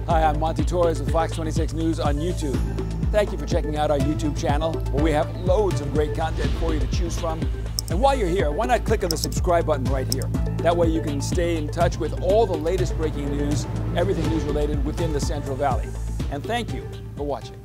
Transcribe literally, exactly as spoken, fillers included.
Hi, I'm Monty Torres with Fox twenty-six News on YouTube. Thank you for checking out our YouTube channel, where we have loads of great content for you to choose from. And while you're here, why not click on the subscribe button right here? That way you can stay in touch with all the latest breaking news, everything news related within the Central Valley. And thank you for watching.